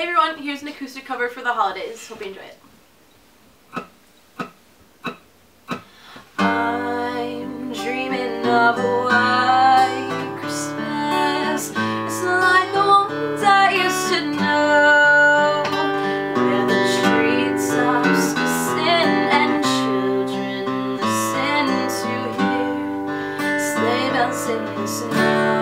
Hey everyone, here's an acoustic cover for the holidays. Hope you enjoy it. I'm dreaming of a white Christmas. It's like the ones I used to know, where the treetops glisten and children listen to hear sleigh bells in the snow.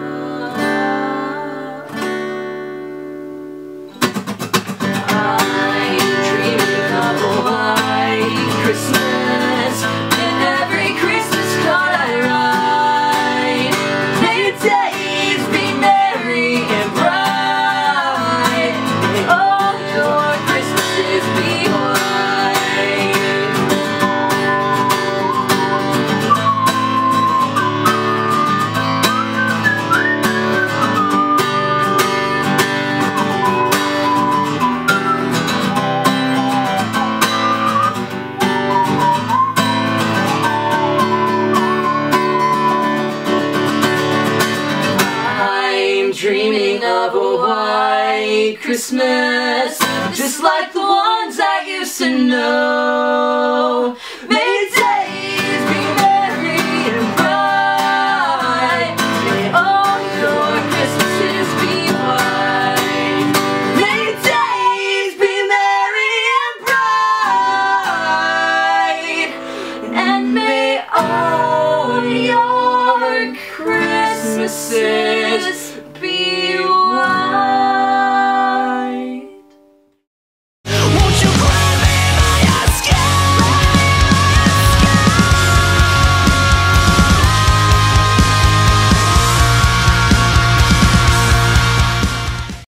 Dreaming of a white Christmas, just like the ones I used to know. Made